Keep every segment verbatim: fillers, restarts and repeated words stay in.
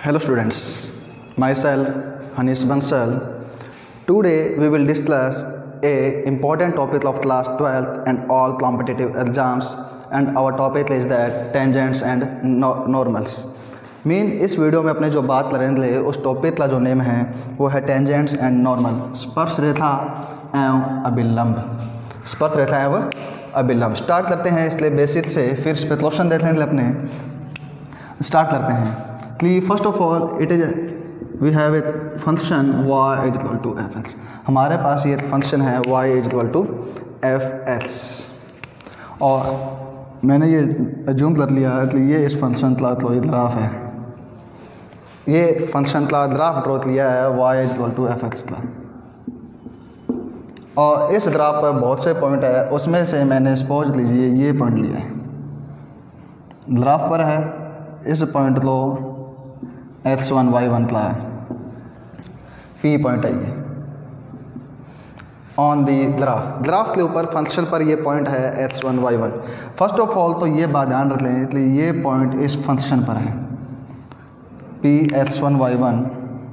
Hello students, myself Hanish Bansal. Today we will discuss a important topic of class twelfth and all competitive exams, and our topic is that tangents and no, normals. Mean इस video में अपने जो बात करेंगे उस topic का जो name है वो है टेंजेंट्स एंड नॉर्मल, स्पर्श रेखा एवं अभिलंब। स्पर्श रेखा एवं अभिलंब स्टार्ट करते हैं इसलिए बेसिक से, फिर इस पर क्वेश्चन देख लेंगे अपने। स्टार्ट करते हैं कि first of all it is we have a function y is equal to F X. हमारे पास ये फंक्शन है y is equal to F X, और मैंने ये अज्यूम कर लिया है कि ये इस फंक्शन का तो ग्राफ है। ये फंक्शन का ग्राफ ड्रॉ किया है y is equal to F X का, और इस ग्राफ पर बहुत से पॉइंट है, उसमें से मैंने सपोज लीजिए ये पॉइंट लिया है, ग्राफ पर है, इस पॉइंट को एक्स वन वाई वन का है, पी पॉइंट है ये ऑन दी ग्राफ। ग्राफ के ऊपर फंक्शन पर ये पॉइंट है X one Y one. First of all तो ये बात ध्यान रख लें, इसलिए ये पॉइंट इस फंक्शन पर है P X one Y one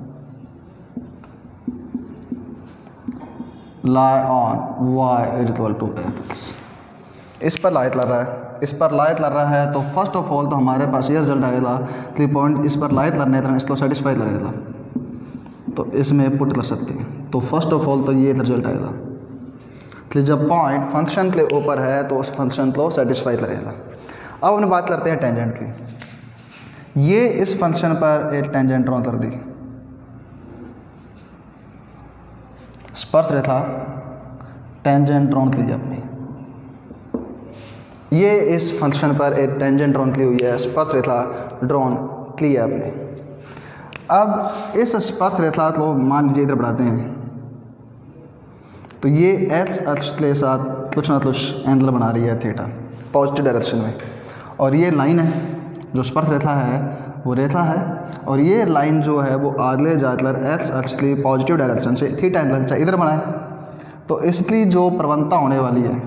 lie on Y is equal to F X. इस पर लाइट लग रहा है, इस पर लाइट लग रहा है, तो फर्स्ट ऑफ ऑल तो हमारे पास ये रिजल्ट आएगा कि पॉइंट इस पर लाइट लगने तरह इसको सेटिस्फाई लगेगा, तो इसमें पुट कर सकते हैं। तो फर्स्ट ऑफ ऑल तो ये रिजल्ट आएगा कि जब पॉइंट फंक्शन के ऊपर है तो उस फंक्शन को सेटिस्फाई करेगा। अब हम बात करते हैं टेंजेंट की। ये इस फंक्शन पर एक टेंजेंट ड्रॉ कर दी, स्पर्श रेखा टेंजेंट ड्रॉ की अपनी, ये इस फंक्शन पर एक टेंजेंट ड्रॉन की हुई है, स्पर्श रेखा ड्रॉन की है आपने। अब इस स्पर्श रेखा को मान लीजिए इधर बढ़ाते हैं, तो ये एक्स अक्ष के साथ कुछ ना कुछ एंगल बना रही है थीटा पॉजिटिव डायरेक्शन में, और ये लाइन है जो स्पर्श रेखा है वो रेखा है, और ये लाइन जो है वो आगे जाकर एक्स अक्ष की पॉजिटिव डायरेक्शन से थीटा एंगल चाहे इधर बनाए, तो इसकी जो प्रवणता होने वाली है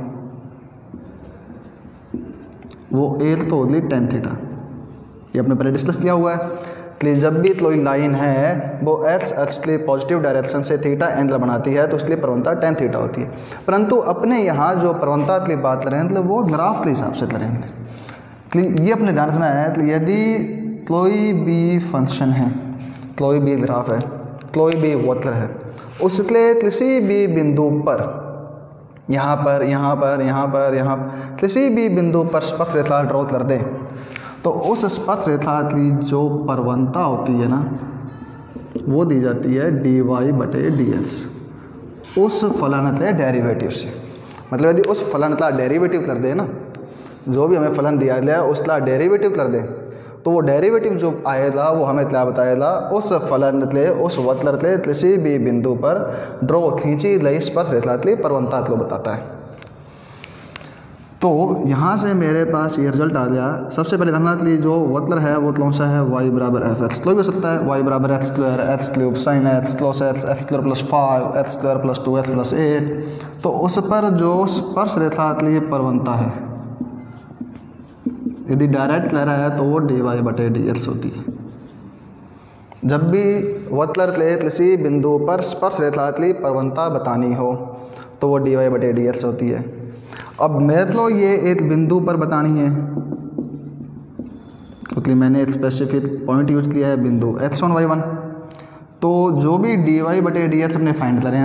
वो एक तो होगी टेन थीटा। ये अपने पहले डिस्कस किया हुआ है कि जब भी कोई लाइन है वो एक्स अक्ष के पॉजिटिव डायरेक्शन से थीटा एंगल बनाती है तो उसकी प्रवणता टेन थीटा होती है। परंतु अपने यहाँ जो प्रवणता की बात करें तो वो ग्राफ के हिसाब से करेंगे कि ये अपने ध्यान रखना है कि यदि कोई भी फंक्शन है, कोई भी ग्राफ है, कोई भी वक्र है, उसके किसी भी बिंदु पर, यहाँ पर यहाँ पर यहाँ पर यहाँ किसी भी बिंदु पर स्पर्श रेखा ड्रॉ कर दें, तो उस स्पर्श रेखा की जो प्रवणता होती है ना वो दी जाती है डी वाई बटे डी एक्स, उस फलन के डेरिवेटिव से। मतलब यदि उस फलन का डेरिवेटिव कर दे ना, जो भी हमें फलन दिया गया है उसका डेरिवेटिव कर दे, तो वो डेरिवेटिव जो आएगा वो हमें क्या बताएगा, उस फलन के उस वक्र के किसी भी बिंदु पर ड्रॉ खींची गई स्पर्श रेखा की प्रवणता को बताता है। तो यहाँ से मेरे पास ये रिजल्ट आ गया। सबसे पहले ध्यान रखिए जो वक्र है वो कौन सा है, y बराबर एफ एक्स। कोई भी हो सकता है, y बराबर X square, X cube, sine X, cos X, X square plus five, X square plus two X plus eight. तो उस पर जो स्पर्श रेखा की प्रवणता है यदि डायरेक्ट ले रहा है तो वो डी वाई बटे डी एक्स होती है। जब भी वक्र के किसी बिंदु पर स्पर्श रेखा की प्रवणता बतानी हो तो वो डी वाई बटे डी एक्स होती है। अब मेरे को ये एक बिंदु पर बतानी है क्योंकि मैंने एक स्पेसिफिक पॉइंट यूज किया है, बिंदु एक्स वन वाई वन। तो जो भी डी वाई बटे डी एक्स अपने फाइंड करें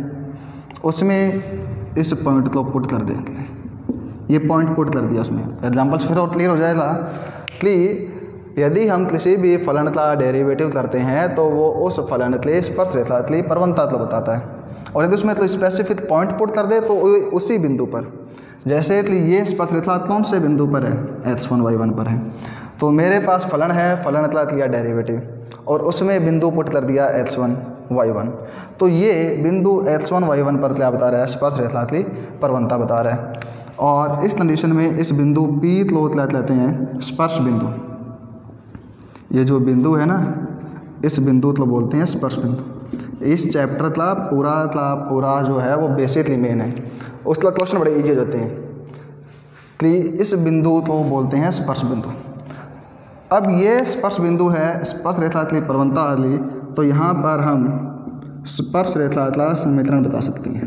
उसमें इस पॉइंट को पुट कर दें, ये पॉइंट पुट कर दिया उसमें। एग्जाम्पल्स फिर और क्लियर हो जाएगा कि यदि हम किसी भी फलन का डेरिवेटिव करते हैं तो वो उस फलन के स्पर्श रेखा की प्रवणता को बताता है, और यदि उसमें तो स्पेसिफिक पॉइंट पुट कर दे तो उसी बिंदु पर, जैसे कि ये स्पर्श रेखा कौन से बिंदु पर है, एक्स वन वाई वन पर है, तो मेरे पास फलन है, फलन का लिया डेरिवेटिव और उसमें बिंदु पुट कर दिया एक्स वन वाई वन। तो ये बिंदु एक्स वन वाई वन पर क्या बता रहा है, स्पर्श रेखा की प्रवणता बता रहा है। और इस कंडीशन में इस बिंदु पी को लेते हैं स्पर्श बिंदु। ये जो बिंदु है ना, इस बिंदु को बोलते हैं स्पर्श बिंदु। इस चैप्टर का पूरा का पूरा जो है वो बेसिकली मेन है, उसका क्वेश्चन बड़े इजी हो जाते हैं कि इस बिंदु को बोलते हैं स्पर्श बिंदु। अब ये स्पर्श बिंदु है स्पर्श रेखातली प्रवणता वाली, तो यहाँ पर हम स्पर्श रेखातला समीकरण बता सकते हैं।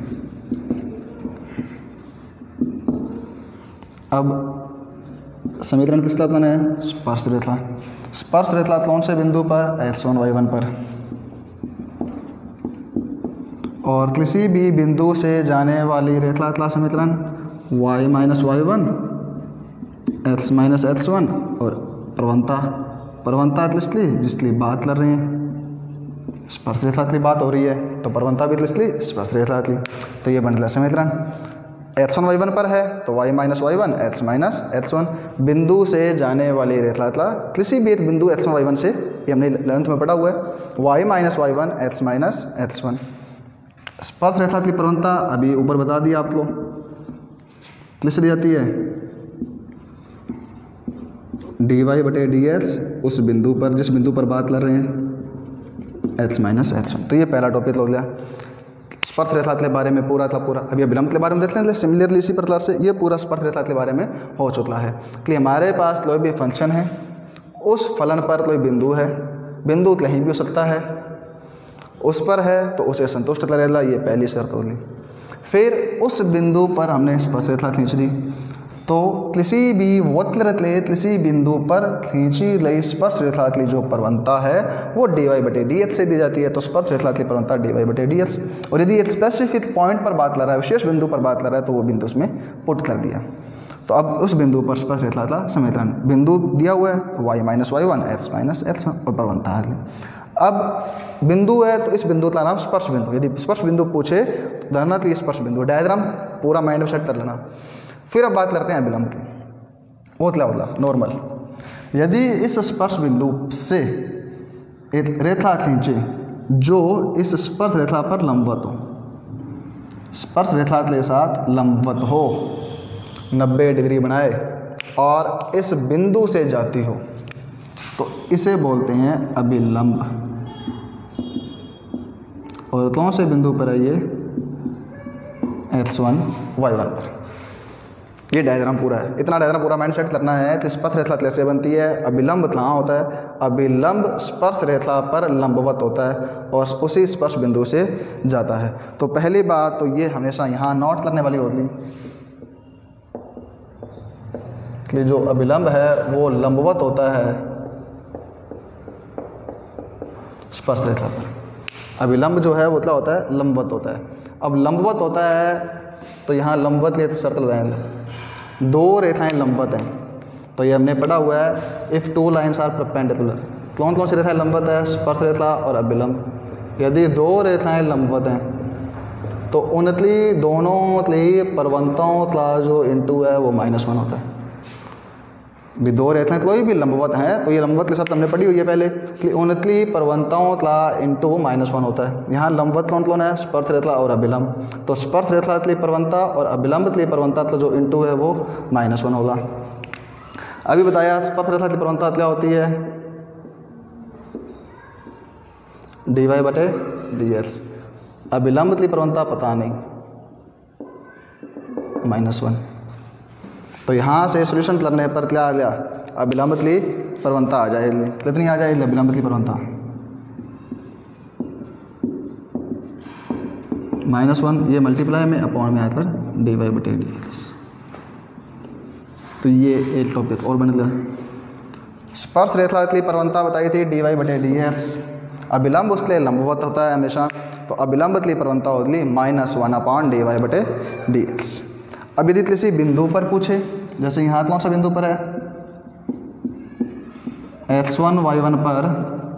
अब समीकरण किसका बताना है? स्पर्श रेखा। स्पर्श रेखा कौन से बिंदु पर? एक्स वन वाई वन पर। और किसी भी बिंदु से जाने वाली रेखा का समीकरण y minus Y one X minus X one और प्रवणता प्रवणता इसलिए जिसलिए बात कर रहे हैं स्पर्श रेखा की बात हो रही है, तो प्रवणता भी इसलिए स्पर्श रेखा की। तो ये बन गया समीकरण। एक्स वन वाई वन पर है तो y minus Y one X minus X one. बिंदु से जाने वाली रेखा का किसी भी एक बिंदु एक्स वन वाई वन से, ये हमने इलेवंथ में पढ़ा हुआ है, y minus Y one X minus X one. स्पर्श रेखा की प्रवणता अभी ऊपर बता दिया आपको, किस दी जाती है? डी वाई बटे डी एक्स उस बिंदु पर जिस बिंदु पर बात कर रहे हैं एक्स माइनस एक्स वन। तो ये पहला टॉपिक हो गया स्पर्श रेखा के बारे में पूरा था पूरा। अभी विलंब के बारे में देखते हैं। सिमिलरली इसी प्रकार से ये पूरा स्पर्श रेखा के बारे में हो चुका है कि हमारे पास कोई भी फंक्शन है, उस फलन पर कोई बिंदु है, बिंदु कहीं भी हो सकता है, उस पर है तो उसे संतुष्ट करेगा, ये पहली शर्त होगी। फिर उस बिंदु पर हमने स्पर्श रेखा खींच दी, तो किसी भी वक्र किसी बिंदु पर खींची गई स्पर्श रेखा की जो प्रवणता है वो डी वाई बटे डी एच से दी जाती है। तो स्पर्श रेखा की प्रवणता डी वाई बटे डी एच। और यदि एक स्पेसिफिक पॉइंट पर बात कर रहा है, विशेष बिंदु पर बात कर रहा है, तो वो बिंदु उसमें पुट कर दिया। तो अब उस बिंदु पर स्पर्श रेखा का समीकरण बिंदु दिया हुआ है Y minus Y one X minus X one और प्रवणता है। अब बिंदु है तो इस बिंदु का नाम स्पर्श बिंदु। यदि स्पर्श बिंदु पूछे तो धरना तो ये स्पर्श बिंदु डायग्राम पूरा माइंड में सेट कर लेना। फिर अब बात करते हैं विलंब की। वो क्या होगा? नॉर्मल। यदि इस स्पर्श बिंदु से एक रेखा खींचे जो इस स्पर्श रेखा पर लंबवत हो, स्पर्श रेखा के साथ लंबवत हो, नब्बे डिग्री बनाए और इस बिंदु से जाती हो, तो इसे बोलते हैं अभिलंब। और कौन से बिंदु पर है ये? एक्स वन वाई वन पर। ये डायग्राम पूरा है। इतना डायग्राम पूरा माइंड सेट करना है कि स्पर्श रेखा कैसे बनती है, अभिलंब कहाँ होता है। अभिलंब स्पर्श रेखा पर लंबवत होता है और उसी स्पर्श बिंदु से जाता है। तो पहली बात तो ये हमेशा यहाँ नोट करने वाली होती कि जो अभिलंब है वो लंबवत होता है स्पर्श रेखा पर। अभिलंब जो है वो क्या होता है? लंबवत होता है। अब लंबवत होता है तो यहाँ लंबवत लिए शर्त लगाएंगे, दो रेखाएं लंबवत हैं। तो ये हमने पढ़ा हुआ है if two lines are perpendicular. कौन कौन सी रेखाएं लंबवत है? स्पर्श रेखा और अभिलंब। यदि दो रेखाएं लंबवत हैं तो उनकी दोनों की प्रवणताओं का जो इंटू है वो माइनस वन होता है। भी दो रेखाएं कोई भी लंबवत हैं तो ये लंबवत के साथ हमने पढ़ी हुई है पहले कि उनकी प्रवणताओं का इंटू माइनस वन होता है। यहाँ लंबवत कौन कौन है? स्पर्श रेखा और अभिलंब। तो स्पर्श रेखा की प्रवणता और अभिलंब की प्रवणता का जो इंटू है वो माइनस वन होगा। अभी बताया स्पर्श रेखा की प्रवणता क्या होती है? डी वाई बटे डी एक्स। अभिलंब की प्रवणता पता नहीं, माइनस वन। तो यहाँ से सॉल्यूशन करने पर क्या आ गया? अभिलंब की प्रवणता आ जाएगी। कितनी आ जाएगी अभिलंब की प्रवणता? Minus one. ये मल्टीप्लाई में अपॉन में आकर डी वाई बटे डी एक्स। तो ये एक टॉपिक और बन गया। स्पर्श रेखा की प्रवणता बताई थी डी वाई बटे डी एक्स। अभिलंब उसके लंबवत होता है हमेशा, तो अभिलंब की प्रवणता होगी minus one upon D Y बटे डी एक्स। अब यदि किसी बिंदु पर पूछे, जैसे यहाँ कौन सा बिंदु पर है? एक्स वन वाई वन पर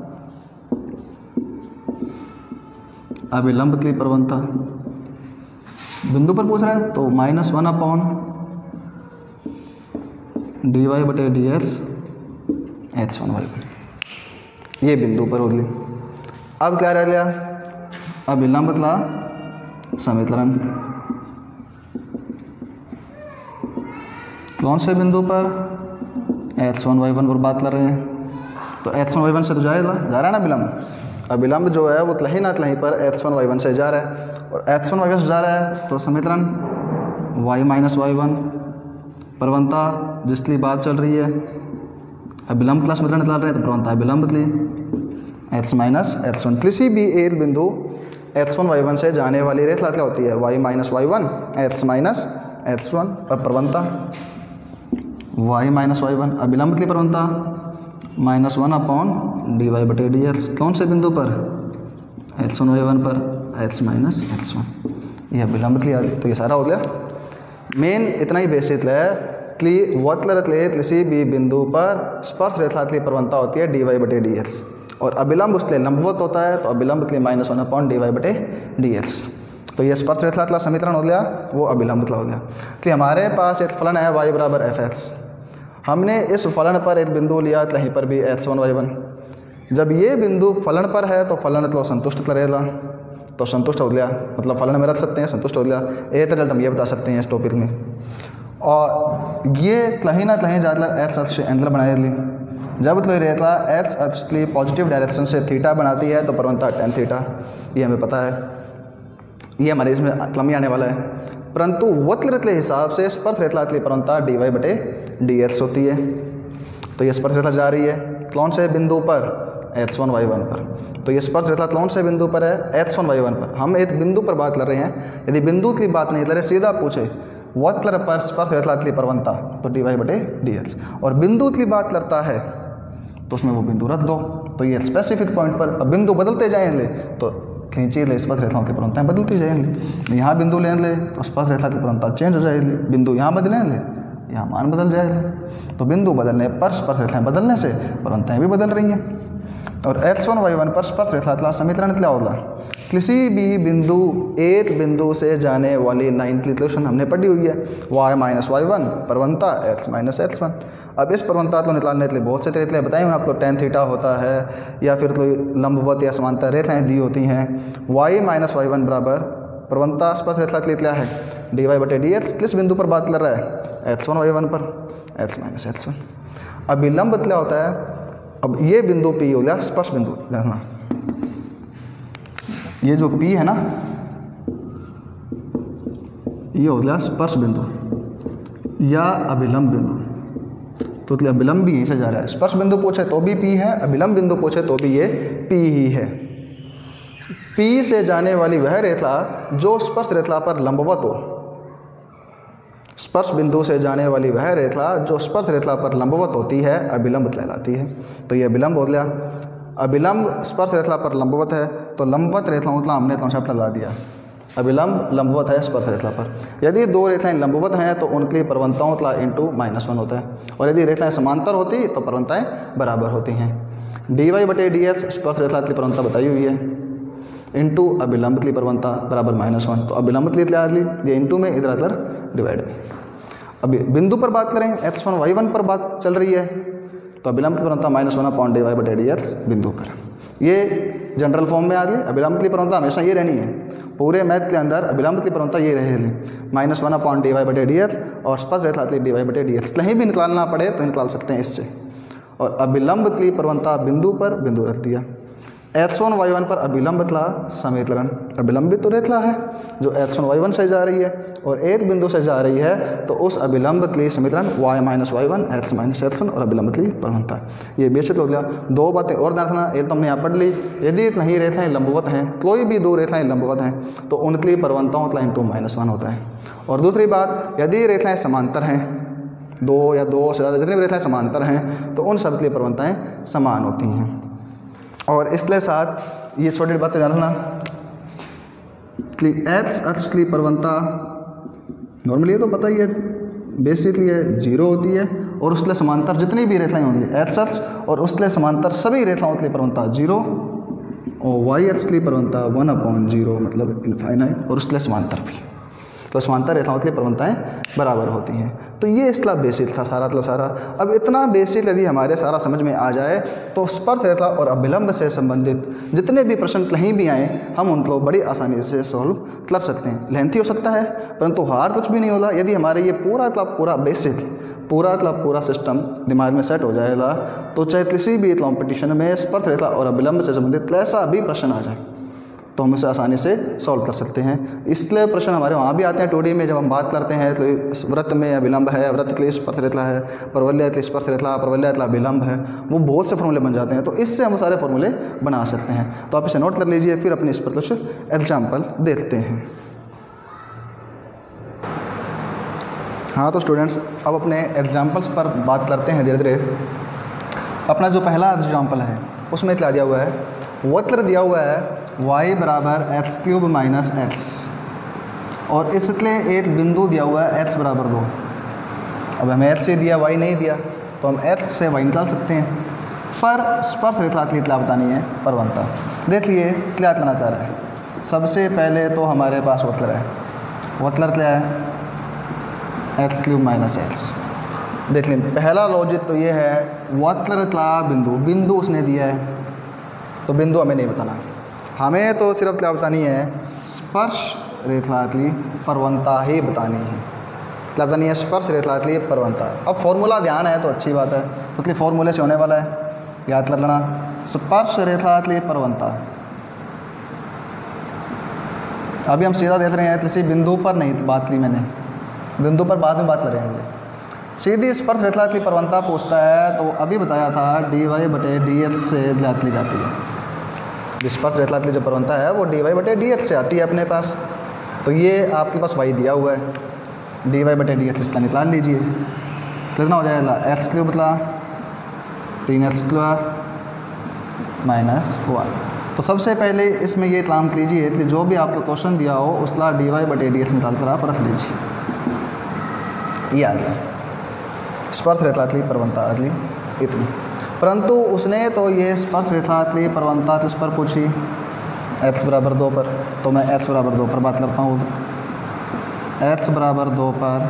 अभिलंब की प्रवणता बिंदु पर पूछ रहा है तो minus one upon D Y बटे D X X one Y one. ये बिंदु पर होगी। अब क्या रह गया? अभिलंब का समीकरण। कौन से बिंदु पर? एक्स वन वाई वन पर बात कर रहे हैं तो एक्स वन वाई वन से तो जाएगा जा रहा है ना अभिलंब। अभिलंब जो है वो कहीं ना कहीं पर एक्स वन वाई वन से जा रहा है और एक्स वन वाई वन से जा रहा है तो समीकरण वाई माइनस वाई वन प्रवणता जिसकी बात चल रही है अभिलंब तला समीकरण निकाल रहे हैं तो प्रवणता अभिलंब तली एक्स माइनस एक्स वन किसी भी एक बिंदु एक्स वन वाई वन से जाने वाली रेखा क्या होती है Y minus Y one X minus X one और प्रवणता वाई माइनस वाई वन अभिलंब तली प्रवणता minus one upon D Y बटे डी एक्स कौन से बिंदु पर एक्स वन वाई वन पर एक्स माइनस एक्स वन ये अभिलंब तली आ गई। तो ये सारा हो गया मेन इतना ही बेसिक है कि वक्र किसी भी बिंदु पर स्पर्श रेखा की प्रवणता होती है डी वाई बटे डी एक्स और अभिलंब उसके लंबवत होता है तो अभिलंब के लिए minus one upon D Y बटे डी एक्स। तो ये स्पर्श रेखा का समीकरण हो गया, वो अभिलंब का हो गया। तो हमारे पास एक फलन है y बराबर एफ एक्स, हमने इस फलन पर एक बिंदु लिया कहीं पर भी एक्स वन वाई वन। जब ये बिंदु फलन पर है तो फलन तो संतुष्ट करेगा, तो संतुष्ट हो गया, मतलब फलन में रख सकते हैं, संतुष्ट हो गया। एक रिजल्ट हम ये बता सकते हैं इस टॉपिक में। और ये कहीं ना कहीं ज़्यादातर एक्स अक्ष से एंगल बनाए ली, जब तो रेखा एक्स अक्ष की पॉजिटिव डायरेक्शन से थीटा बनाती है तो प्रवणता टेन थीटा, ये हमें पता है, ये हमारे इसमें कमी आने वाला है। परंतु वक्र के हिसाब से स्पर्श रेखा की प्रवणता डी वाई बटे डी एक्स होती है। तो ये स्पर्श रेखा जा रही है कौन से बिंदु पर एक्स वन वाई वन पर, तो ये स्पर्श रेखा कौन से बिंदु पर है एक्स वन वाई वन पर। हम एक बिंदु पर बात कर रहे हैं, यदि बिंदु की बात नहीं कर रहे, सीधा पूछे वक्र पर स्पर्श रेखा की प्रवणता तो डी वाई बटे डी एक्स, और बिंदु की बात करता है तो उसमें वो बिंदु रख दो। तो ये स्पेसिफिक पॉइंट पर अब बिंदु बदलते जाएंगे तो खींची ले स्पर्श रेखाओं की प्रवणताएं बदलती जाएंगी। यहाँ बिंदु ले ले तो स्पर्श रेखा की प्रवणता चेंज हो जाएगी, बिंदु यहाँ बदले ले यहाँ मान बदल जाएगा। तो बिंदु बदलने पर स्पर्श रेखाएं बदलने से प्रवणताएं भी बदल रही हैं। और एक्स वन वाई वन पर स्पर्श रेखा का समीकरण क्या होगा, किसी भी बिंदु एक बिंदु से जाने वाली लाइन की रिलेशन हमने पढ़ी हुई है, वाई माइनस वाई वन प्रवणता एक्स माइनस एक्स वन। अब इस प्रवणता को निकालने के लिए बहुत से तरीके बताए हुए आपको, टेन थीटा होता है या फिर कोई लंबवत या समांतर रेखाएं दी होती हैं। वाई माइनस वाई वन बराबर प्रवणता स्पर्श रेखा के लिए क्या है डी वाई बटे डी एक्स, किस बिंदु पर बात कर रहा है एक्स वन वाई वन पर एक्स माइनस एक्स वन। अभिलंब क्या होता है, अब ये बिंदु पी हो गया स्पर्श बिंदु, देखना ये जो पी है ना ये हो गया स्पर्श बिंदु या अभिलंब बिंदु। तो मतलब अभिलंब भी यहीं से जा रहा है, स्पर्श बिंदु पूछे तो भी पी है, अभिलंब बिंदु पूछे तो भी ये पी ही है। पी से जाने वाली वह रेखा जो स्पर्श रेखा पर लंबवत हो, स्पर्श बिंदु से जाने वाली वह रेखा जो स्पर्श रेखा पर लंबवत होती है अभिलंब कहलाती है। तो ये अभिलंब हो गया। अभिलंब स्पर्श रेखा पर लंबवत है तो लंबवत रेखाओं का हमने कॉन्सेप्ट लगा दिया, अभिलंब लंबवत है स्पर्श रेखा पर। यदि दो रेखाएं लंबवत हैं तो उनकी प्रवणताओं का इंटू माइनस वन होता है, और यदि रेखाएं समांतर होती तो प्रवणताएं बराबर होती हैं। डी वाई बटे डी एक्स स्पर्श रेखा की प्रवणता बताई हुई है, इंटू अभिलंब की प्रवणता बराबर माइनस वन। तो अभिलंब की लिया ये इंटू में इधर उधर डिवाइड में। अभी बिंदु पर बात करें एक्स वन वाई वन पर बात चल रही है तो अभिलंब की प्रवणता minus one upon D Y बटे डी एक्स बिंदु पर। ये जनरल फॉर्म में आ गई। अभिलंब की प्रवणता हमेशा ये रहनी है, पूरे मैथ के अंदर अभिलंब की प्रवणता ये रहेगी minus one upon D Y बटे डी एक्स, और स्पर्श रेखा की डी वाई बटे डी एक्स कहीं भी निकालना पड़े तो निकाल सकते हैं इससे। और अभिलंब की प्रवणता बिंदु पर बिंदु रख दिया। एक्स वन वाई वन पर अभिलंब का समीकरण, अभिलंबित तो रेखा है जो एक्स वन वाई वन से जा रही है और एक बिंदु से जा रही है, तो उस अभिलंब के समीकरण Y minus Y one X minus X one और अभिलंब की प्रवणता। ये बेसिक हो गया। दो बातें और ध्यान रखना, एक तो हमने यहाँ पढ़ ली, यदि कहीं रेखाएं लंबवत हैं, कोई भी दो रेखाएं लंबवत हैं तो उनकी प्रवणताओं का इंटू माइनस वन होता है। और दूसरी बात, यदि रेखाएं समांतर हैं, दो या दो से ज़्यादा जितनी भी रेखाएं समांतर हैं तो उन सब की प्रवणताएं समान होती हैं। और इसके साथ ये छोटी बातें ध्यान रखना कि एक्स अक्ष की प्रवणता नॉर्मली ये तो पता ही है, बेसिकली है जीरो होती है, और उसके समांतर जितनी भी रेखाएं होंगी एक्स अक्ष और उसके समांतर सभी रेखाओं की प्रवणता जीरो, और वाई अक्ष की प्रवणता वन अपॉन जीरो मतलब इनफाइनाइट, और उसके समांतर भी, तो समांतर रेखाओं की प्रवणताएं बराबर होती हैं। तो ये इसका बेसिक था सारा का सारा। अब इतना बेसिक यदि हमारे सारा समझ में आ जाए तो स्पर्श रेखा और अभिलंब से संबंधित जितने भी प्रश्न कहीं भी आए हम उनको बड़ी आसानी से सॉल्व कर सकते हैं। लेंथी हो सकता है परंतु हार्ड कुछ भी नहीं होगा यदि हमारे ये पूरा का पूरा बेसिक पूरा का पूरा सिस्टम दिमाग में सेट हो जाएगा, तो चाहे किसी भी कॉम्पिटिशन में स्पर्श रेखा और अभिलंब से संबंधित ऐसा भी प्रश्न आ जाए तो हम इसे आसानी से सॉल्व कर सकते हैं। इसलिए प्रश्न हमारे वहाँ भी आते हैं टू डी में, जब हम बात करते हैं तो वृत्त में अभिलंब है, वृत्त के लिए स्पर्शरेखा है, परवलय के लिए स्पर्शरेखा, परवलय के लिए अभिलंब है, वो बहुत से फॉर्मूले बन जाते हैं। तो इससे हम सारे फॉर्मूले बना सकते हैं। तो आप इसे नोट कर लीजिए, फिर अपने इस पर कुछ एग्जाम्पल देखते हैं। हाँ तो स्टूडेंट्स, अब अपने एग्जाम्पल्स पर बात करते हैं धीरे धीरे। अपना जो पहला एग्जाम्पल है उसमें क्या दिया हुआ है, वक्र दिया हुआ है y बराबर एक्स क्यूब माइनस एक्स, और इसलिए एक बिंदु दिया हुआ है x बराबर दो। अब हमें x से दिया, y नहीं दिया, तो हम x से y निकाल सकते हैं। पर स्पर्शरेखा के लिए क्या बतानी है, परवंता। देखिए क्या करना चाह रहा है। सबसे पहले तो हमारे पास वक्र है, वक्र क्या है, एक्स क्यूब माइनस एक्स। देख लें, पहला लॉजिक तो ये है, वक्र का बिंदु, बिंदु उसने दिया है तो बिंदु हमें नहीं बताना, हमें तो सिर्फ क्या बतानी है, स्पर्श रेखा की परवंता ही बतानी है। क्या बतानी है, स्पर्श रेखा की परवंता। अब फॉर्मूला ध्यान है तो अच्छी बात है, मतलब फॉर्मूले से होने वाला है, याद कर लेना। स्पर्श रेखा की परवंता, अभी हम सीधा देख रहे हैं, किसी बिंदु पर नहीं बात ली मैंने, बिंदु पर बाद में बात करेंगे। सीधी स्पर्श रेखा की परवंता पूछता है तो अभी बताया था डी वाई बटे डी एक्स से ज्ञात ली जाती है। स्पर्श रेखा की जो परवंता है वो डी वाई बटे डी एक्स से आती है अपने पास। तो ये आपके पास वाई दिया हुआ है, डी वाई बटे डी एक्स इसका निकाल लीजिए। कितना हो जाएगा, एक्स क्यूब बतला तीन एक्स स्क्वायर माइनस वन। तो सबसे पहले इसमें ये काम कीजिए कि जो भी आपको क्वेश्चन दिया हो उसका डी वाई बटे डी एक्स निकाल कर आप रख लीजिए। ये आ गया स्पर्श रेखा की परवंता अगली इतनी। परंतु उसने तो ये स्पर्श रेखा की परवंता किस पर पूछी, एक्स बराबर दो पर। तो मैं एक्स बराबर दो पर बात करता हूँ। एक्स बराबर दो पर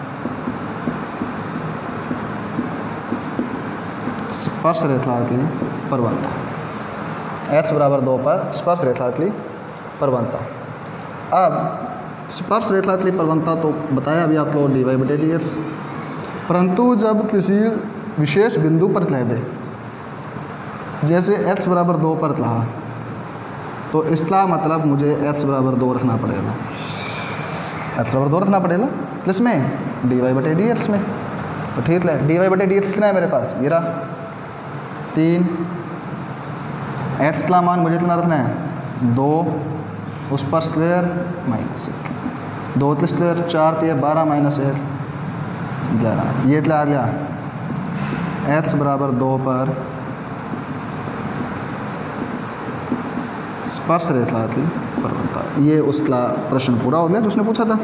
स्पर्श रेखा की परवंता, एक्स बराबर दो पर स्पर्श रेखा की परवंता। अब स्पर्श रेखा की परवंता तो बताया अभी आपको डी वाई बटे डी एक्स, परंतु जब किसी विशेष बिंदु पर कह दे, जैसे एक्स बराबर दो पर कहा, तो इसका मतलब मुझे एक्स बराबर दो रखना पड़ेगा, एक्स बराबर दो रखना पड़ेगा किसमें, डी वाई बटे डी एक्स में। तो ठीक है, डी वाई बटे डी एक्स कितना है मेरे पास, ये रहा तीन। एक्स का मान मुझे कितना रखना है, दो, उस पर स्क्वायर माइनस एक, दो के स्क्वायर चार तो बारह माइनस एक ग्यारह। ये क्या आ गया, एक्स बराबर दो पर स्पर्श रेखा की परवंता। ये उसका प्रश्न पूरा हो गया जो उसने पूछा था,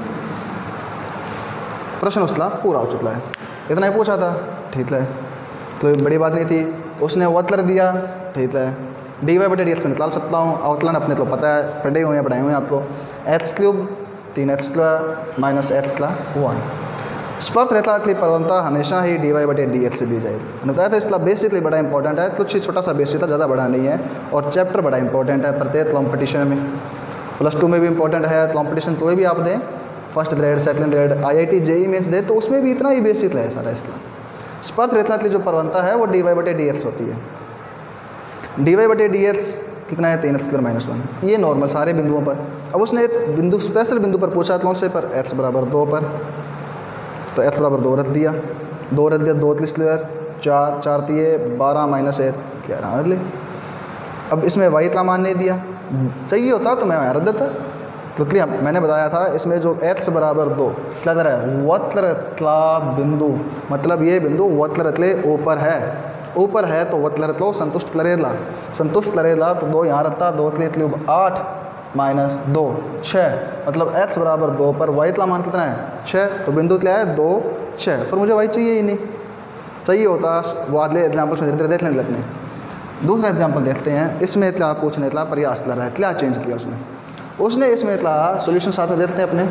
प्रश्न उसका पूरा हो चुका है। इतना ही पूछा था, ठीक है, कोई बड़ी बात नहीं थी। उसने वक्र दिया, ठीक है, डी वाई बटे डी एक्स में निकाल सकता हूँ। आउटलाइन अपने को पता है, पढ़े हुए हैं, पढ़ाए हुए हैं आपको। एक्स क्यूब तीन एक्स स्क्वायर माइनस एक्स का वन। स्पर्श रेखा की परवंता हमेशा ही डी वाई बटे डी एक्स से दी जाएगी। मैंने बताया था इसका बेसिकली बड़ा इंपॉर्टेंट है, कुछ ही छोटा सा बेसिक था, ज़्यादा बड़ा नहीं है। और चैप्टर बड़ा इंपॉर्टेंट है प्रत्येक कॉम्पिटिशन में, प्लस टू में भी इंपॉर्टेंट है। कॉम्पिटिशन कोई भी आप दें, first grade second grade I I T JEE mains दे, तो उसमें भी इतना ही बेसिक है सारा इसका। स्पर्श रेखा की जो परवंता है वो डी वाई बटे डी एक्स होती है। डी वाई बटे डी एक्स कितना है, तीन एक्स स्क्वायर माइनस वन। ये नॉर्मल सारे बिंदुओं पर। अब उसने एक बिंदु स्पेशल बिंदु पर पूछा, कौन से पर, एक्स बराबर दो पर। तो एक्स बराबर दो रख दिया, दो रख दिया, दो स्क्वायर चार, चार दिए बारह माइनस एक ग्यारह अगले। अब इसमें वाई का मान नहीं दिया, चाहिए होता तो मैं यहाँ रख देता, क्योंकि मैंने बताया था इसमें जो एक्स बराबर दो क्या कर रहा है, वक्र का बिंदु, मतलब ये बिंदु वक्र के ऊपर है, ऊपर है तो वक्र को संतुष्ट करेगा, संतुष्ट करेगा। तो दो यहाँ रखता, दो के क्यूब आठ माइनस दो छः, मतलब एक्स बराबर दो पर वाई का मान कितना है, छः। तो बिंदु क्या है, दो छः, पर मुझे वाई चाहिए ही नहीं। चाहिए होता वो अगले एग्जाम्पल्स में धीरे धीरे देख लेने लगने। दूसरा एग्जाम्पल देखते हैं, इसमें क्या पूछने का प्रयास कर रहा है, क्या चेंज किया उसने। उसने इसमें क्या सोल्यूशन साथ में देखते हैं अपने,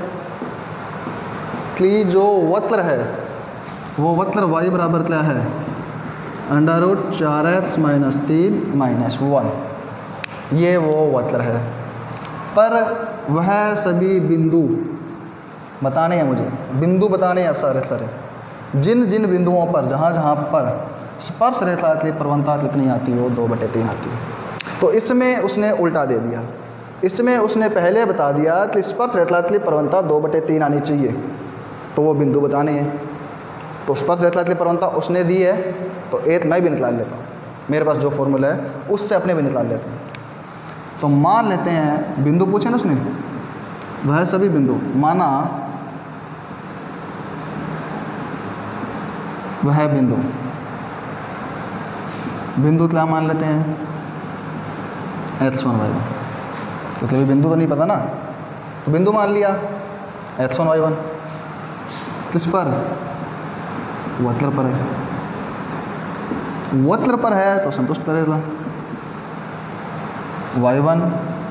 कि जो वक्र है वो वक्र वाई बराबर क्या है, अंडर रूट चार एक्स माइनस तीन माइनस वन। ये वो वक्र है, पर वह सभी बिंदु बताने हैं मुझे, बिंदु बताने हैं अब सारे सारे, जिन जिन बिंदुओं पर जहाँ जहाँ पर स्पर्श रेखा की परवंता कितनी आती हो, दो बटे तीन आती हो। तो इसमें उसने उल्टा दे दिया, इसमें उसने पहले बता दिया कि स्पर्श रेतलातली प्रवणता दो बटे तीन आनी चाहिए, तो वो बिंदु बताने हैं। तो स्पर्श रेतलातली प्रवणता उसने दी है, तो एक मैं भी निकाल लेता हूँ, मेरे पास जो फॉर्मूला है उससे अपने भी निकाल लेते हैं। तो मान लेते हैं बिंदु पूछे ना उसने, वह सभी बिंदु, माना वह बिंदु, बिंदु क्या मान लेते हैं एच वन वाई वन, तो कभी बिंदु तो नहीं पता ना, तो बिंदु मान लिया एच वन वाई वन। किस पर? वक्र पर है, वक्र पर है तो संतुष्ट करेगा। वाई वन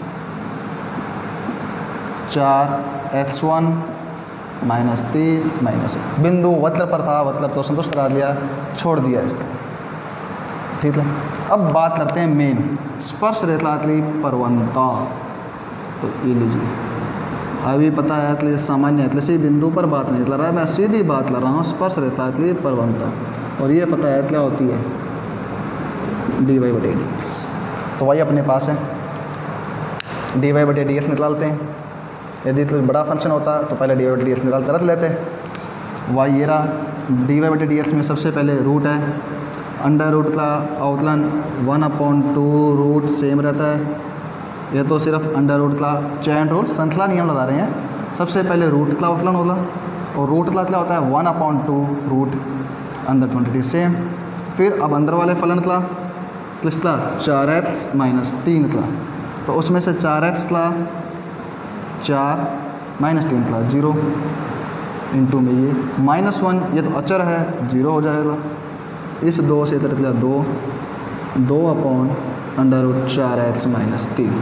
चार एच वन माइनस तीन माइनस एक, बिंदु वक्र पर था, वक्र तो संतुष्ट करा दिया, छोड़ दिया इसको। ठीक है, अब बात करते हैं मेन स्पर्श रेतलातली प्रवणता। तो ये लीजिए, अभी पता है इसलिए सामान्य है, इसलिए बिंदु पर बात नहीं कर रहा है, मैं सीधी बात कर रहा हूँ स्पर्श रेतलातली प्रवणता। और ये पता है क्या होती है डी वाई बटे डी एक्स। तो वाई अपने पास है, डी वाई बटे डी एक्स निकालते हैं। यदि तो बड़ा फंक्शन होता तो पहले डी वाई बटे डी एक्स निकाल कर रख लेते। वाई ये रहा, डी वाई बटे डी एक्स में सबसे पहले रूट है, अंडर रूट का अवतलन one upon two root same रहता है। यह तो सिर्फ अंडर रूट का चैन रूट श्रृंखला नियम लगा रहे हैं। सबसे पहले रूट का अवतलन होगा, और रूट का क्या होता है वन अपॉन टू रूट अंदर क्वान्टिटी सेम। फिर अब अंदर वाले फलन का किसका चार एक्स माइनस तीन का, तो उसमें से चार एक्स का चार माइनस तीन का जीरो इंटू में ये माइनस वन, ये तो अचर है जीरो हो जाएगा। इस दो से इधर दिया दो, दो अपॉन अंडर रूट चार एक्स माइनस तीन।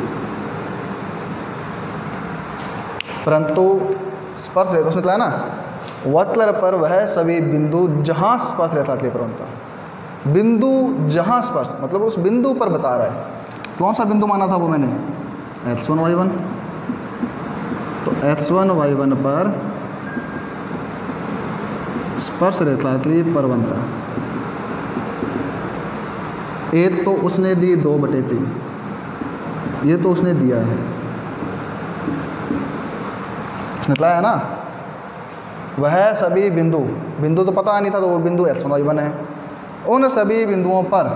परंतु स्पर्श रेखा उसने बताया ना वक्र पर वह सभी बिंदु जहाँ स्पर्श रेतलातली प्रवणता, बिंदु जहाँ स्पर्श मतलब उस बिंदु पर बता रहा है। कौन सा बिंदु माना था वो मैंने एच वन वाई वन। तो एच वन वाई वन पर स्पर्श रेतलातली प्रवणता एक तो उसने दी दो बटे तीन, ये तो उसने दिया है, उसने बताया ना वह सभी बिंदु, बिंदु तो पता नहीं था तो वो बिंदु एच वन वाई वन है। उन सभी बिंदुओं पर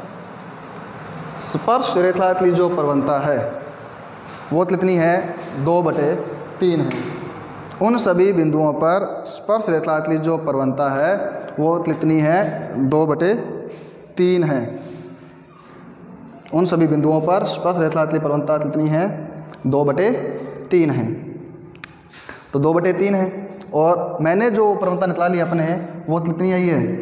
स्पर्श रेतलातली जो प्रवणता है वो कितनी है दो बटे तीन है। उन सभी बिंदुओं पर स्पर्श रेतलातली जो प्रवणता है वो कितनी है दो बटे तीन है। उन सभी बिंदुओं पर स्पर्श रेतलातली प्रवणता कितनी है दो बटे तीन है। तो दो बटे तीन है, और मैंने जो प्रवणता निकाली अपने वो कितनी आई है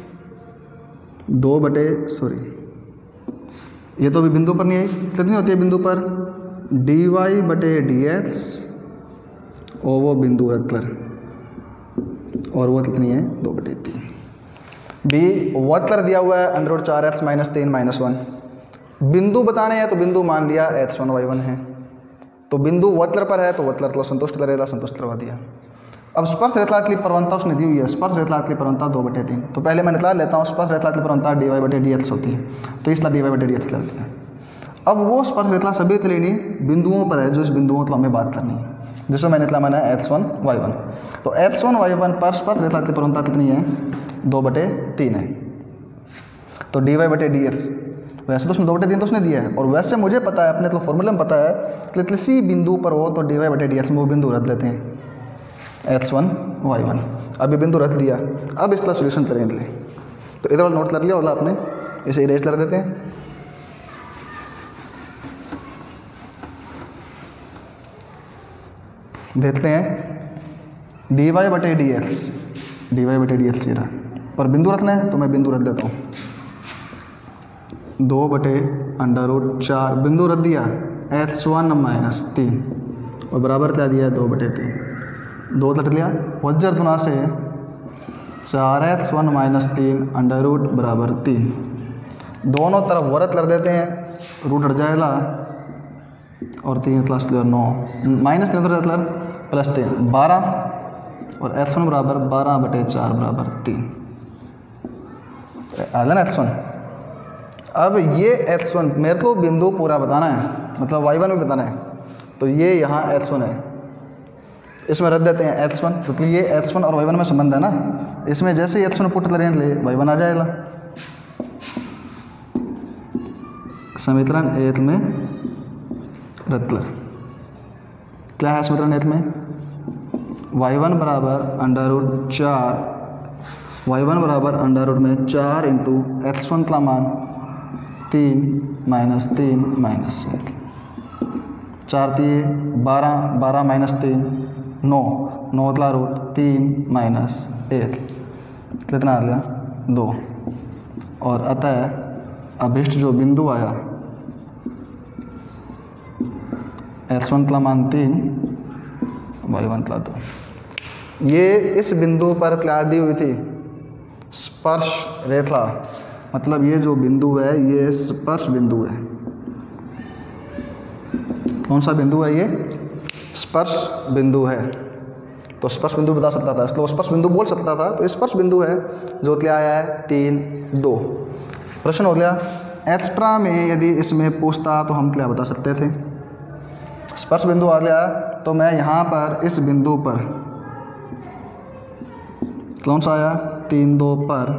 दो बटे सॉरी ये तो अभी बिंदु पर नहीं आई, कितनी होती है बिंदु पर डी वाई बटे डी एक्स, और वो बिंदु रखकर, और वो कितनी है दो बटे तीन। बी वक्र दिया हुआ है अंडर रूट चार एक्स माइनस तीन माइनस वन। बिंदु बताने हैं तो बिंदु मान लिया एच वन वाई वन है, तो बिंदु वक्र पर है तो वक्र को संतुष्ट करेगा, संतुष्ट करवा दिया। अब स्पर्श रेतलातली प्रवणता उसने दी हुई है, स्पर्श रेतलातली प्रवणता दो बटे तीन। तो पहले मैं निकाल लेता हूँ स्पर्श रेतलातली प्रवणता डी वाई बटे डी एक्स होती है, तो इसलिए डी वाई बटे डी एक्स ले लेते हैं। अब वो स्पर्श रेतला सभी लेनी बिंदुओं पर है जो इस बिंदुओं को हमें बात करनी है, जिसमें मैंने निकला मैंने एच वन वाई वन। तो एच वन वाई वन पर स्पर्श रेतलातली प्रवणता कितनी है दो बटे तीन है। तो डी वाई बटे डी एक्स वैसे तो उसने दो बटे तीन तो उसने दिया है, और वैसे मुझे पता है अपने तो फॉर्मूले में पता है कि किसी बिंदु पर हो तो डी वाई बटे डी एक्स में वो बिंदु रख लेते हैं एच वन वाई वन। अब ये बिंदु रख दिया, अब इसका सोल्यूशन करेंगे। तो इधर वाला नोट कर लिया होगा आपने, इसे इरेज कर देते हैं। देखते हैं डी वाई बटे डी एक्स, डी वाई बटे डी एक्स ये रहा, पर बिंदु रखना है तो मैं बिंदु रख देता हूँ दो बटे अंडर रूट चार, बिंदु रख दिया एच वन माइनस तीन, और बराबर क्या दिया दो बटे तीन, दो लट लिया वज्र दुना से चार एच वन माइनस तीन अंडर रूट बराबर तीन। दोनों तरफ वर्त कर देते हैं, रूट हट जाएगा और तीन प्लस नौ माइनस तीन उधर प्लस तीन बारह, और एच वन बराबर बारह बटे चार बराबर तीन आ जाना एच वन। अब ये एच वन मेरे को बिंदु पूरा बताना है, मतलब वाई वन भी बताना है। तो ये यहाँ एच वन है, इसमें रख देते हैं एच वन, तो ये एच वन और वाई वन में संबंध है ना, इसमें जैसे ही एच वन पुट करें ले वाई वन आ जाएगा। समीकरण एथ में रतलर क्या है? समीकरण एथ में वाई वन बराबर अंडर रूट चार, वाई वन बराबर अंडर रूट में चार इंटू एच वन का मान तीन माइनस तीन माइनस एक, चार तीन बारह, बारह माइनस तीन नौ, नौ का रूट तीन माइनस एक, कितना आ गया? दो। और अतः अभिष्ट जो बिंदु आया एच वन का मान तीन, वाई वन का दो, ये इस बिंदु पर क्या दी हुई थी? स्पर्श रेखा, मतलब ये जो बिंदु है ये स्पर्श बिंदु है। कौन सा बिंदु है? ये स्पर्श बिंदु है। तो स्पर्श बिंदु बता सकता था, इसलिए स्पर्श बिंदु बोल सकता था, तो स्पर्श बिंदु है जो क्या आया है? तीन दो। प्रश्न हो गया। एक्स्ट्रा में यदि इसमें पूछता तो हम क्या बता सकते थे? स्पर्श बिंदु आ गया तो मैं यहाँ पर इस बिंदु पर कौन सा आया? तीन दो पर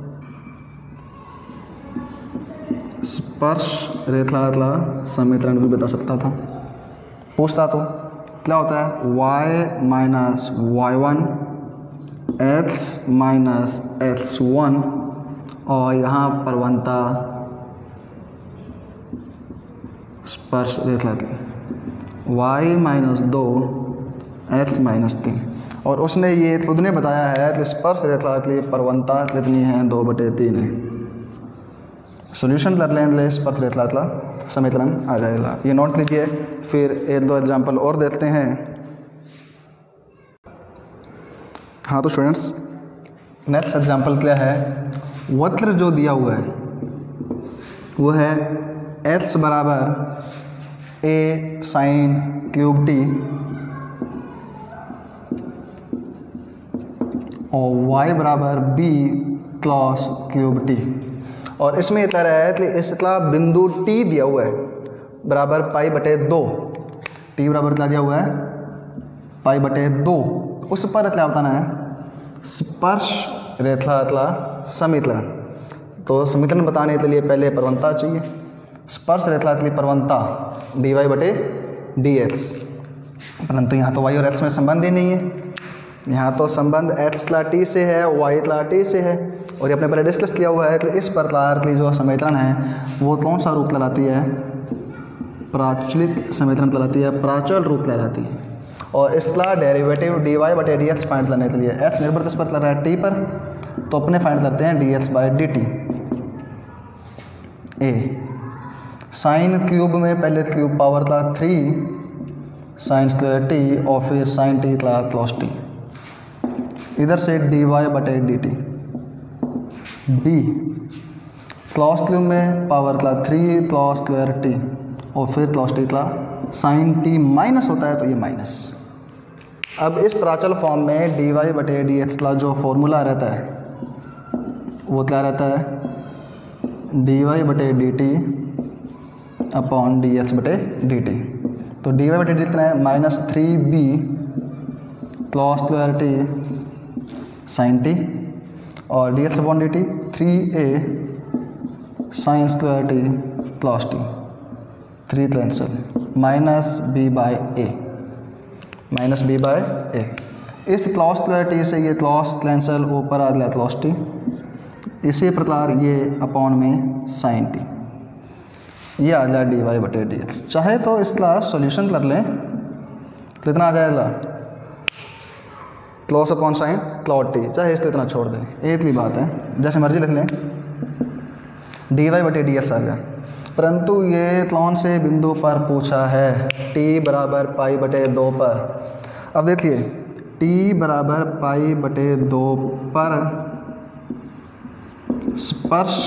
स्पर्श रेखा का समीकरण भी बता सकता था। पूछता तो क्या होता है? y minus Y one h minus h one और यहाँ पर बनता स्पर्श रेखा की y माइनस दो एच माइनस तीन, और उसने ये खुद ने बताया है कि स्पर्श रेखा की प्रवणता कितनी है? दो बटे तीन है। सॉल्यूशन कर लेंगे स्पर्श रेखा का समीकरण आ जाएगा। ये नोट लीजिए। फिर एक दो एग्जाम्पल और देखते हैं। हाँ तो स्टूडेंट्स, नेक्स्ट एग्जाम्पल क्या है? वक्र जो दिया हुआ है वो है x बराबर ए साइन क्यूब टी और y बराबर b क्लॉस क्यूब टी, और इसमें ये तरह है कि इसका बिंदु T दिया हुआ है बराबर पाई बटे दो, T बराबर क्या दिया हुआ है? पाई बटे दो। उस पर क्या बताना है? स्पर्श रेखा का समीकरण। तो समीकरण बताने के लिए पहले प्रवणता चाहिए। स्पर्श रेखा की प्रवणता डी वाई बटे डी एक्स, परंतु यहाँ तो वाई और एक्स में संबंध ही नहीं है। यहाँ तो संबंध एक्स का टी से है, वाई का टी से है, और ये अपने पहले डिस्कस किया हुआ है कि इस प्रकार की जो समीकरण है वो कौन सा रूप कहलाती है? प्राचलित समीकरण कहलाती है, प्राचल रूप कहलाती है। और इसका डेरिवेटिव डी वाई बटे डी एक्स फाइंड करने के लिए एक्स निर्भर किस पर कर रहा है? टी पर, तो अपने फाइंड करते हैं d x by d t. A sine cube में पहले क्यूब पावर था थ्री साइन स्क्वायर टी और फिर साइन टी का क्लॉस टी, इधर से डी वाई बटे d t. B cos cube में पावर का थ्री क्लॉस स्क्वायर टी और फिर क्लॉस टी का साइन टी माइनस होता है तो ये माइनस। अब इस प्राचल फॉर्म में डी वाई बटे डी एक्स का जो फॉर्मूला रहता है वो क्या रहता है? डी वाई बटे d t upon d x बटे डी टी। तो डी वाई बटे डी कितना है? Minus three b cos square t sine t और d x upon d t three a sine square t cos t, three cancel, minus b by a, minus b by a. इस cos square T से ये Claus cancel, ऊपर आ गया Claus T, इसी प्रकार ये upon में साइन टी, ये आ गया डी वाई बटे डी एक्स। चाहे तो इसका सॉल्यूशन कर लें, कितना आ जाएगा? Cos upon sine cot t, चाहे इसको इतना छोड़ दें, एक ही बात है, जैसे मर्जी लिख लें। डी वाई बटे डी एक्स आ गया, परंतु ये कौन से बिंदु पर पूछा है? टी बराबर पाई बटे दो पर। अब देखिए टी बराबर पाई बटे दो पर स्पर्श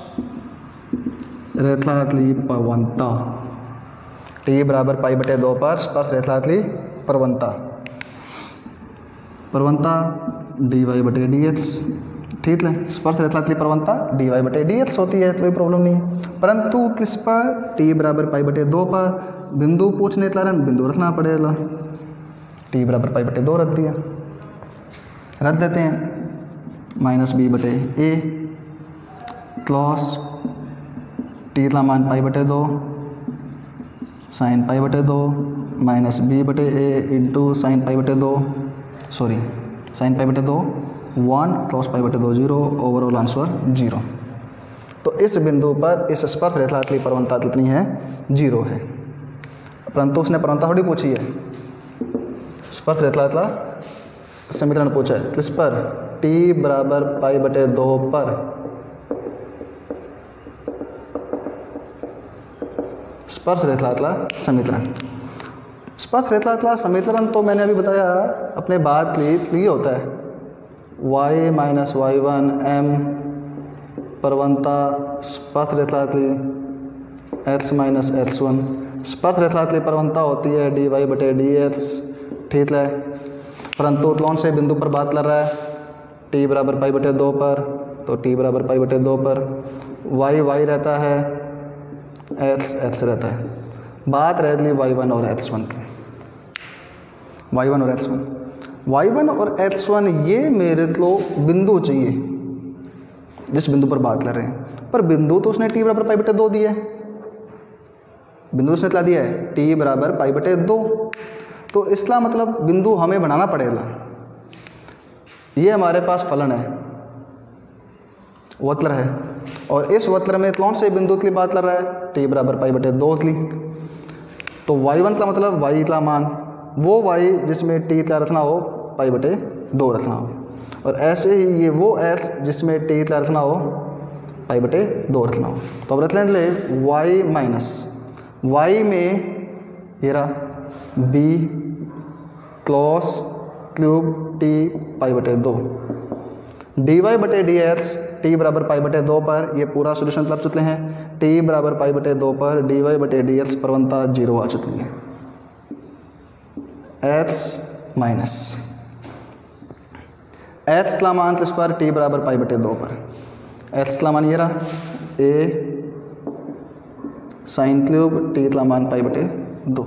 रेखा की प्रवणता, टी बराबर पाई बटे दो पर स्पर्श रेखा की प्रवणता, प्रवणता डी वाई बटे डी एक्स, ठीक है। स्पर्श रेखा की प्रवणता डी वाई बटे डी एक्स होती है तो कोई प्रॉब्लम नहीं है, परंतु किस पर? टी बराबर पाई बटे दो पर बिंदु पूछने तला बिंदु रखना पड़ेगा। टी बराबर पाई बटे दो रख दिया, रख देते हैं माइनस बी बटे ए क्लॉस टी का मान पाई बटे दो साइन पाई बटे दो माइनस बी बटे ए इंटू साइन पाई बटे दो सॉरी साइन पाई बटे दो वन क्लॉस पाई बटे दो जीरो, ओवरऑल आंसर जीरो। तो इस बिंदु पर इस स्पर्श रेखा की प्रवणता कितनी है? जीरो है। परंतु उसने प्रवणता थोड़ी पूछी है, स्पर्श रेखा का समीकरण पूछा है। तो इस पर टी बराबर पाई बटे दो पर स्पर्श रेखा का समीकरण, स्पर्श रेखा का समीकरण तो मैंने अभी बताया अपने बात ली ये होता है y minus Y one m प्रवणता स्पर्श रेखा की x माइनस एक्स वन, स्पर्श रेखा की प्रवणता होती है डी वाई बटे डी एक्स, ठीक है। परंतु कौन से बिंदु पर बात कर रहा है? t बराबर पाई बटे दो पर, तो t बराबर पाई बटे दो पर y y रहता है, x x रहता है। बात रह ली वाई वन और एक्स वन की, वाई वन और एक्स वन वाई वन और एक्स वन ये मेरे को बिंदु चाहिए जिस बिंदु पर बात कर रहे हैं। पर बिंदु तो उसने t बराबर पाई बटे दो दिया है, बिंदु उसने क्या दिया है? t बराबर पाई बटे दो। तो इसका मतलब बिंदु हमें बनाना पड़ेगा। ये हमारे पास फलन है, वक्र है, और इस वक्र में कौन से बिंदु की बात कर रहा है? t बराबर पाई बटे दो की। तो वाई वन का मतलब y का मान, वो y जिसमें t क्या रखना हो? पाई बटे दो रखना हो। और ऐसे ही ये वो x जिसमें t क्या रखना हो? पाई बटे दो रखना हो। तो अब रख लेंगे y माइनस y में ये रहा b cos cube t pi बटे दो, डी वाई बटे डी एक्स टी बराबर पाई बटे दो पर ये पूरा सोल्यूशन कर चुके हैं। t बराबर पाई बटे दो पर डी वाई बटे डी एक्स प्रवणता जीरो आ चुकी है। x माइनस x का मान इस पर t बराबर पाई बटे दो पर, x का मान ये रहा a साइन क्यूब t का मान पाई बटे दो,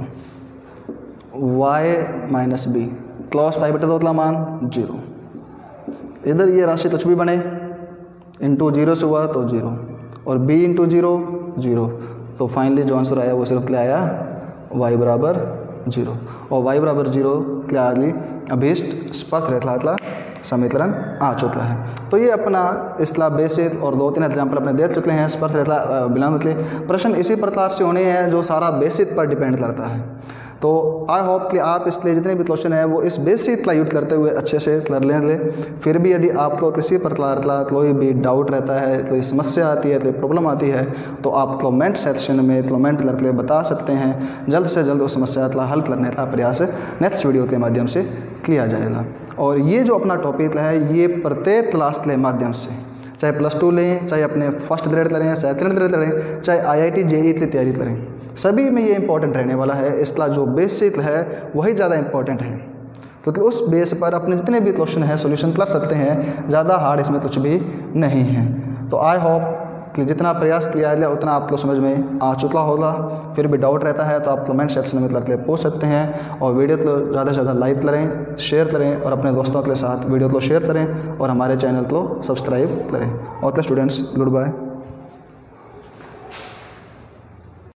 y minus b cos pi बटे दो का मान जीरो। इधर ये राशि कुछ भी बने, इंटू जीरो से हुआ तो जीरो, और b इंटू जीरो जीरो, तो फाइनली जो आंसर आया वो सिर्फ क्या आया? y बराबर जीरो। और y बराबर जीरो क्या आ गई? अभीष्ट स्पर्श रेखा का समीकरण आ चुका है। तो ये अपना इसका बेसिक और दो तीन एग्जाम्पल अपने दे चुके हैं स्पर्श रेखा बिलोंग के लिए। प्रश्न इसी प्रकार से होने हैं जो सारा बेसिक पर डिपेंड करता है। तो आई होप कि आप इसलिए जितने भी क्वेश्चन हैं वो इस बेसिक का यूज करते हुए अच्छे से कर लेंगे। फिर भी यदि आपको किसी प्रकार का कोई भी डाउट रहता है, कोई समस्या आती है, कोई प्रॉब्लम आती है, तो आप कमेंट सेक्शन में कमेंट करके बता सकते हैं। जल्द से जल्द उस समस्या का हल करने का प्रयास नेक्स्ट वीडियो के माध्यम से किया जाएगा। और ये जो अपना टॉपिक है ये प्रत्येक क्लास के माध्यम से, चाहे प्लस टू लें, चाहे अपने फर्स्ट ग्रेड करें, सेकंड ग्रेड करें, चाहे आईआईटी जेईई की तैयारी करें, सभी में ये इंपॉर्टेंट रहने वाला है। इसका जो बेसिक है वही ज़्यादा इंपॉर्टेंट है, क्योंकि तो उस बेस पर अपने जितने भी क्वेश्चन हैं सोल्यूशन कर सकते हैं। ज़्यादा हार्ड इसमें कुछ भी नहीं है। तो आई होप कि जितना प्रयास किया जाए उतना आपको समझ में आ चुका होगा। फिर भी डाउट रहता है तो आप कमेंट सेक्शन में करके पूछ सकते हैं। और वीडियो को ज़्यादा से ज़्यादा लाइक करें, शेयर करें, और अपने दोस्तों के साथ वीडियो को शेयर करें, और हमारे चैनल को सब्सक्राइब करें। Okay students, good bye.